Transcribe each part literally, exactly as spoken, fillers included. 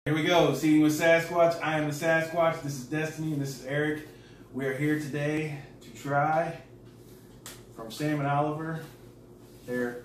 Here we go, Seeing with Sasquatch. I am the Sasquatch. This is Destiny and this is Eric. We are here today to try from Sam and Oliver their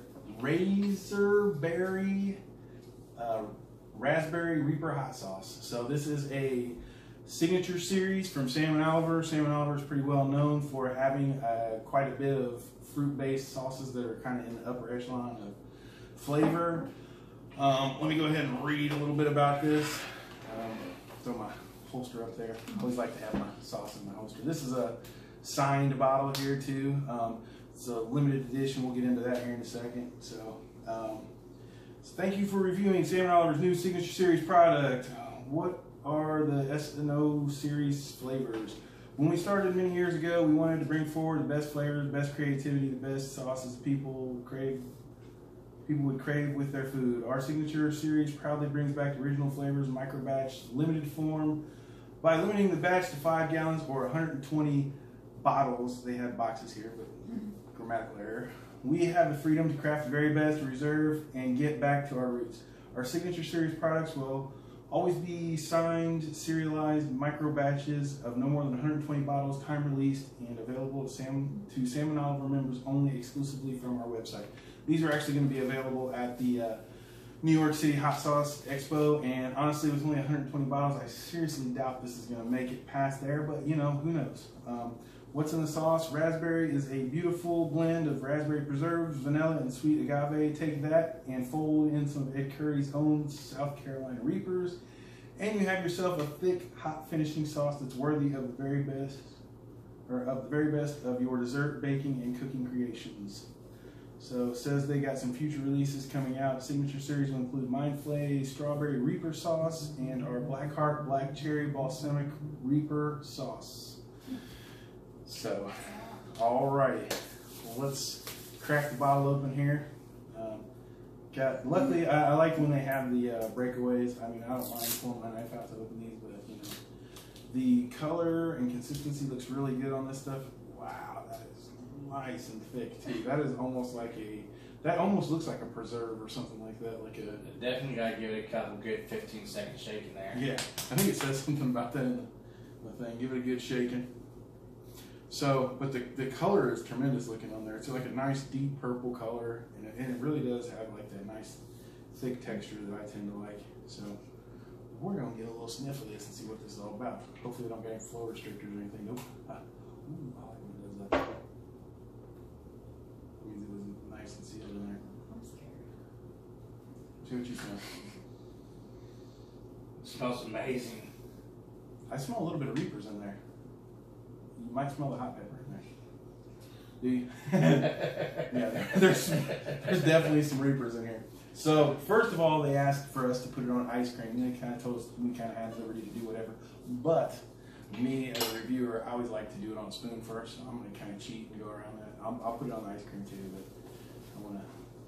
Razorberry uh, Raspberry Reaper hot sauce. So this is a signature series from Sam and Oliver. Sam and Oliver is pretty well known for having uh, quite a bit of fruit-based sauces that are kind of in the upper echelon of flavor. Um, let me go ahead and read a little bit about this. Um, throw my holster up there. I always like to have my sauce in my holster. This is a signed bottle here too. Um, it's a limited edition. We'll get into that here in a second. So, um, so thank you for reviewing Sam and Oliver's new signature series product. What are the S and O series flavors? When we started many years ago, we wanted to bring forward the best flavors, the best creativity, the best sauces people crave. People would crave with their food. Our signature series proudly brings back the original flavors, micro batch, limited form. By limiting the batch to five gallons or one hundred twenty bottles, they have boxes here, but grammatical error. We have the freedom to craft the very best, reserve, and get back to our roots. Our signature series products will always be signed, serialized micro batches of no more than one hundred twenty bottles, time released, and available to Sam, to Sam and Oliver members only exclusively from our website. These are actually going to be available at the uh, New York City Hot Sauce Expo, and honestly, with only one hundred twenty bottles, I seriously doubt this is going to make it past there, but you know, who knows. Um, what's in the sauce? Raspberry is a beautiful blend of raspberry preserves, vanilla, and sweet agave. Take that and fold in some of Ed Curry's own South Carolina Reapers, and you have yourself a thick, hot finishing sauce that's worthy of the very best, or of the very best of your dessert, baking, and cooking creations. So it says they got some future releases coming out. Signature series will include Mind Flay Strawberry Reaper Sauce and our Blackheart Black Cherry Balsamic Reaper Sauce. So, alrighty, well, let's crack the bottle open here. Um, got luckily, I, I like when they have the uh, breakaways. I mean, I don't mind pulling my knife out to open these, but you know, the color and consistency looks really good on this stuff. Wow, that is nice and thick too. That is almost like a, that almost looks like a preserve or something like that. Like a definitely gotta give it a couple good fifteen second shake in there. Yeah, I think it says something about that in the, the thing. Give it a good shaking. So, but the the color is tremendous looking on there. It's like a nice deep purple color, and it, and it really does have like that nice thick texture that I tend to like. So we're gonna get a little sniff of this and see what this is all about. Hopefully, we don't get any flow restrictors or anything. Nope. Ah. Ooh, I like when it does that. Means it was nice and sealed in there. I'm scared. See what you smell. It smells amazing. I smell a little bit of Reapers in there. You might smell the hot pepper in there. Do you? Yeah, there's there's definitely some Reapers in here. So first of all, they asked for us to put it on ice cream. They kind of told us we kind of had liberty to do whatever. But me as a reviewer, I always like to do it on a spoon first. So I'm going to kind of cheat and go around that. I'll, I'll put it on the ice cream too, but I want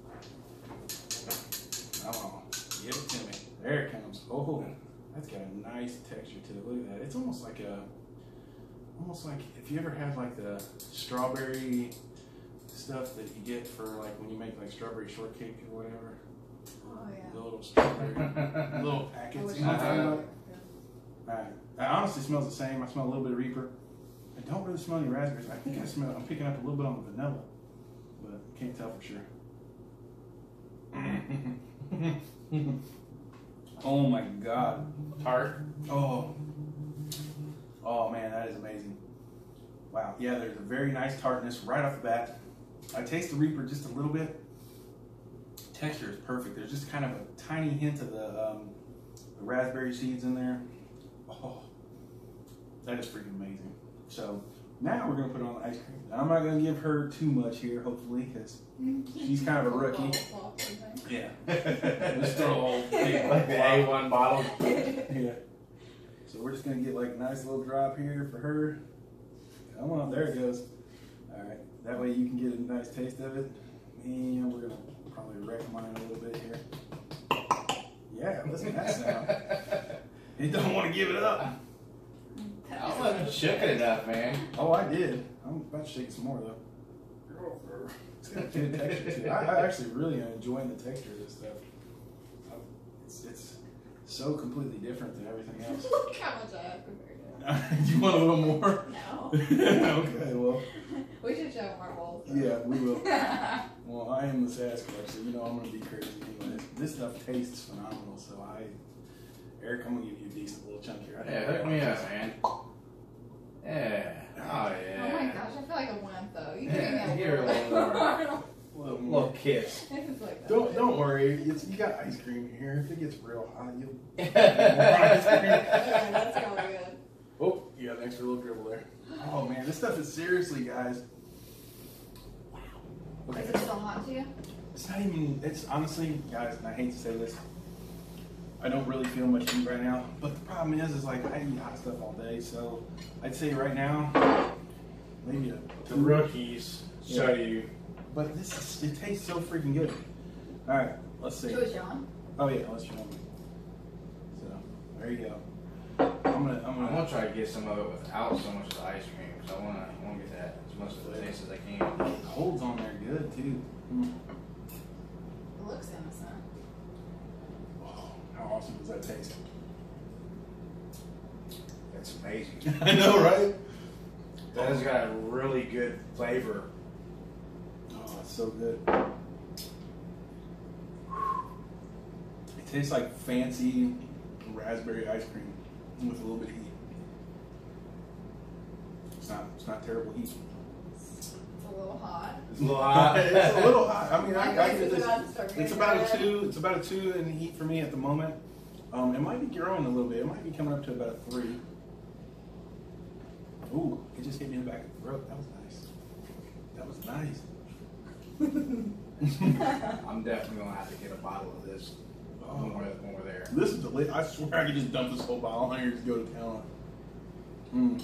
to. Come on, give it to me. There it comes. Oh, that's got a nice texture to it. Look at that. It's almost like a, almost like if you ever had like the strawberry stuff that you get for like when you make like strawberry shortcake or whatever. Oh yeah. The little strawberry little packets. You know what I'm talking about? Alright. It honestly smells the same. I smell a little bit of Reaper. I don't really smell any raspberries. I think I smell, I'm picking up a little bit on the vanilla, but can't tell for sure. Oh my God. Tart. Oh. Oh man, that is amazing. Wow. Yeah, there's a very nice tartness right off the bat. I taste the Reaper just a little bit. Texture is perfect. There's just kind of a tiny hint of the, um, the raspberry seeds in there. Oh, that is freaking amazing. So now we're going to put on the ice cream. Now, I'm not going to give her too much here, hopefully, because she's kind of a rookie. Yeah. Just throw a whole big Like the A one bottle. Yeah. So we're just going to get like a nice little drop here for her. Come on, there it goes. All right. That way you can get a nice taste of it. And we're going to probably wreck mine a little bit here. Yeah, listen to that sound. He don't want to give it up. I wasn't shook it enough, man. Oh, I did. I'm about to shake some more though. It's got a good texture too. I, I actually really am enjoying the texture of this stuff. It's it's so completely different than everything else. Look how much I have compared to Do you want a little more? No. Okay, well. We should show them our bowls. Yeah, we will. Well, I am the Sasquatch, so you know I'm going to be crazy anyways. This stuff tastes phenomenal, so I... Eric, I'm going to give you a decent little chunk here. Yeah, hook me up, man. Yeah. Oh, yeah. Oh my gosh, I feel like a wimp though. You Yeah, can give her a little more. little. Little Little more. kiss. This is like that. Don't don't worry, it's, you got ice cream here. If it gets real hot, you'll. Okay, that's gonna be good. Oh, you got an extra little dribble there. Oh man, this stuff is seriously, guys. Wow. Is Okay. it still hot to you? It's not even. It's honestly, guys, and I hate to say this. I don't really feel much heat right now, but the problem is, is like I eat hot stuff all day, so I'd say right now, maybe a The rookies show you. But this is, it tastes so freaking good. All right, let's see. Should we show them? Oh yeah, let's show them. So there you go. I'm gonna, I'm I'm gonna. gonna try to get some of it without so much of the ice cream, because I wanna, I wanna get that as much of the taste as I can. It holds on there good too. Mm. It looks innocent. Oh, how awesome does that taste? That's amazing. I know, right? That has got a really good flavor. Oh, it's so good. It tastes like fancy raspberry ice cream with a little bit of heat. It's not, it's not terrible heat. It's a little hot. It's a little hot. It's a little hot. I mean, My I, I voice get is this. about to start It's getting about a red. two. It's about a two in heat for me at the moment. Um, it might be growing a little bit. It might be coming up to about a three. Ooh, it just hit me in the back of the throat. That was nice. That was nice. I'm definitely gonna have to get a bottle of this Oh. when, we're, when we're there. This is delicious. I swear I could just dump this whole bottle on here and just go to town. Mm.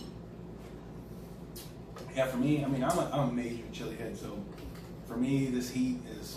Yeah, for me, I mean, I'm a, I'm a major chili head, so for me, this heat is,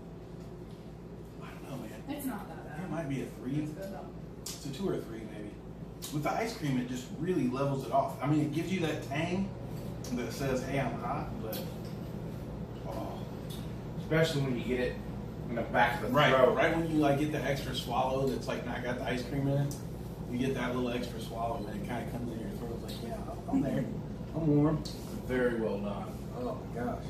I don't know, man. It's not that bad. It might be a three. It's good though. It's a two or a three, maybe. With the ice cream, it just really levels it off. I mean, it gives you that tang that says, hey, I'm hot, but, oh. Especially when you get it in the back of the Right, throat. right when you like get the extra swallow that's like not got the ice cream in it, you get that little extra swallow and it kind of comes in your throat. It's like, yeah, I'm there. I'm warm. Very well done. Oh my gosh.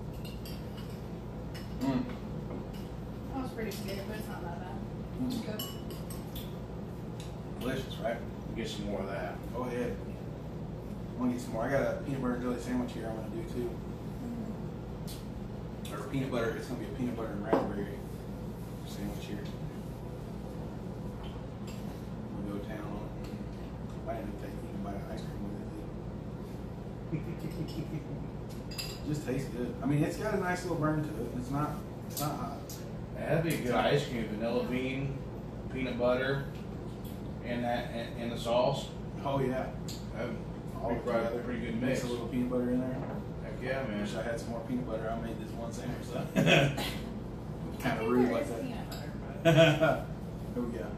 Mm. I was pretty scared, but it's not that bad. It's Mm. good. Delicious, right? Get some more of that. Go ahead. I'm gonna get some more. I got a peanut butter and jelly sandwich here I'm gonna do too. Or peanut butter, it's gonna be a peanut butter and raspberry sandwich here. I'm gonna go to town on it. Might end up taking a bite of ice cream with it too. Just tastes good. I mean, it's got a nice little burn to it. It's not, it's not hot. That'd be a good ice cream. Vanilla bean, peanut butter, and that and, and the sauce. Oh yeah. That'd All be probably a together. pretty good Mix mix. a little peanut butter in there. Heck yeah, I man. wish I had some more peanut butter. I made this one sandwich though. Kind I of think rude there like is that. peanut butter, but Here we go.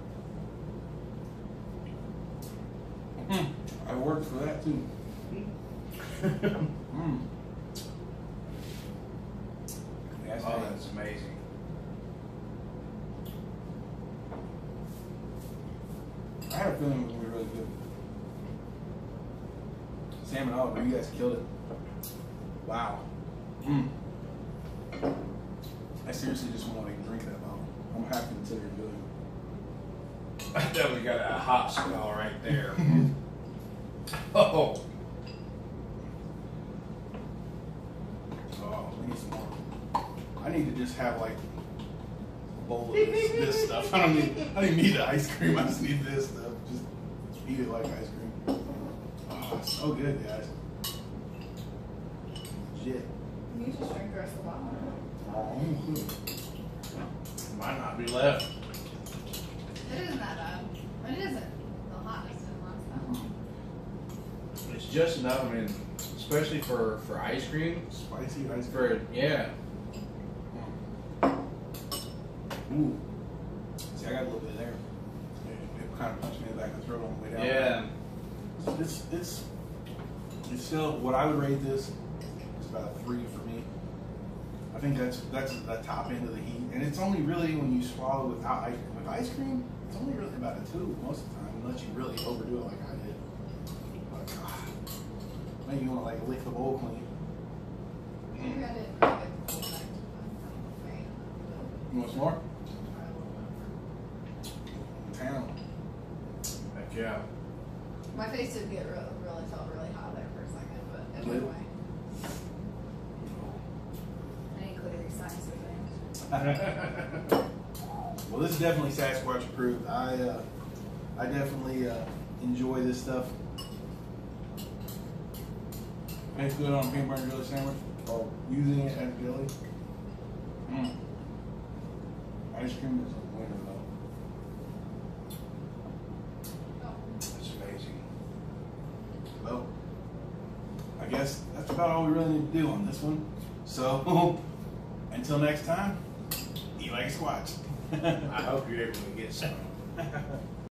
Mm, I worked for that too. Mm. That's Oh, nice. that's amazing. I had a feeling it was gonna be really good. Sam and Oliver, you guys killed it. Wow. Mm. I seriously just want to like drink that bottle. I'm half considering doing it. I definitely got a hot smell right there. Oh, Oh, we need some more. I need to just have like a bowl of this, this stuff. I don't need. I don't even need the ice cream. I just need this stuff. Just eat it like ice cream. Oh, it's so good, guys. Shit. you just drink the rest of the bottle. Oh, might not be left. It isn't that bad. But it isn't the hottest in the last that long. It's just enough. I mean, especially for for ice cream. spicy ice cream. For yeah, Ooh. See, I got a little bit there. It, it kind of punched me in the back of the throat on the way down. yeah. It's it's it's still what I would rate this is about a three for me. I think that's that's the top end of the heat, and it's only really when you swallow without ice cream. With ice cream, It's only really about a two most of the time, unless you really overdo it like I did. But God, maybe you want to like lick the bowl clean. Maybe I didn't really get the full effect. I'm afraid. You want some more? Try a little bit. Town. Heck yeah. My face did get really, really felt really hot there for a second, but it Did? went away. I need glittery signs for things. Well, this is definitely Sasquatch approved. I uh, I definitely uh, enjoy this stuff. Tastes good on a peanut butter and jelly sandwich, or using it as jelly. Mm. Ice cream is a winner though. Oh. That's amazing. Well, I guess that's about all we really need to do on this one. So, until next time, eat like a squatch. I hope you're able to get some.